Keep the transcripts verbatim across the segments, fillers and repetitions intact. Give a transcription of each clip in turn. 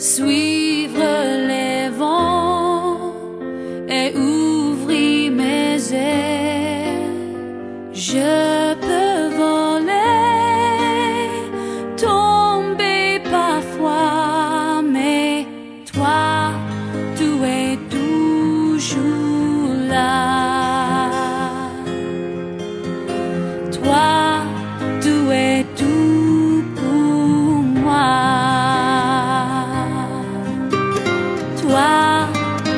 suivre les vents et ouvrir mes ailes. Je peux voler, tomber parfois, mais toi, tu es toujours là. Toi, tu es tout pour moi. Toi,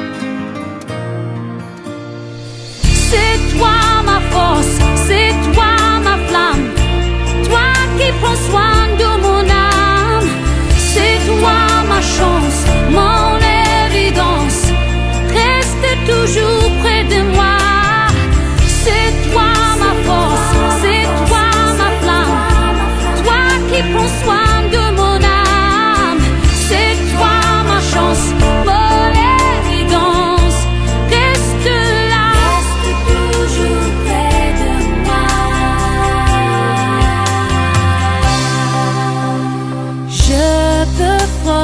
c'est toi ma force, c'est toi ma flamme, toi qui prends soin de mon âme. C'est toi ma chance, mon évidence, reste toujours près de moi. C'est toi ma force, c'est toi ma flamme, toi qui prends soin de mon âme. C'est toi ma chance, mon évidence, reste là, reste toujours près de moi. Je peux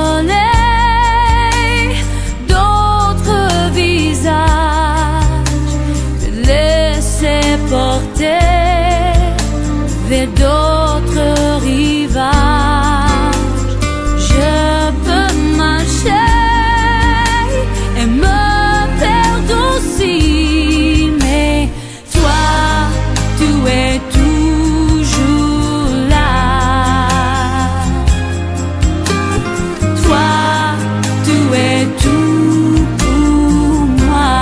frôler d'autres visages, me laisser porter vers d'autres rivages. Je peux marcher et me perdre aussi, mais toi, tu es toujours là. Toi, tu es tout pour moi.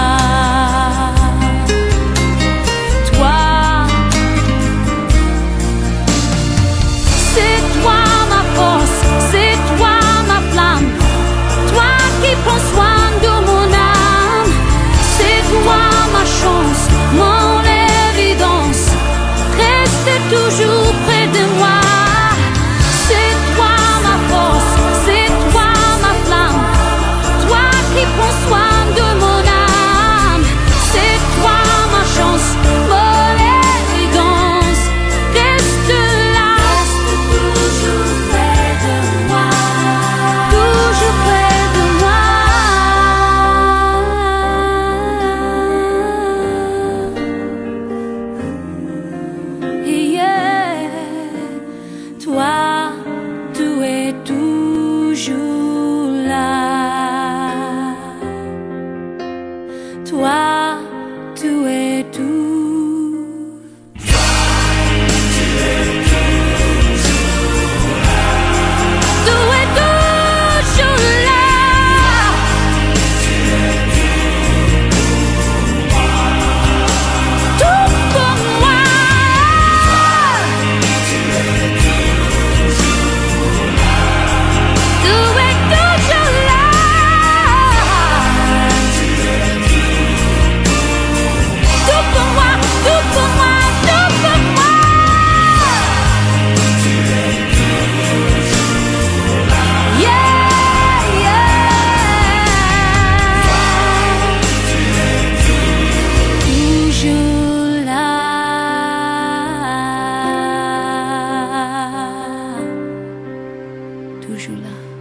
Toi, c'est toi ma force, c'est toi ma flamme, toi qui prends soin de mon âme. C'est toi ma chance, mon évidence, reste toujours près de moi. C'est toi ma force, c'est toi ma flamme, toi qui prends soin de mon âme. C'est toi ma chance, mon évidence, reste là, reste toujours près de moi, toujours près de moi. Yeah. Toi, tu es toujours là. Toi, tu es tout. Tu es toujours là. Tout pour moi. Tu es toujours là. Tout pour moi, tout pour moi, tout pour moi. Yeah, yeah. Toujours là. Toujours là.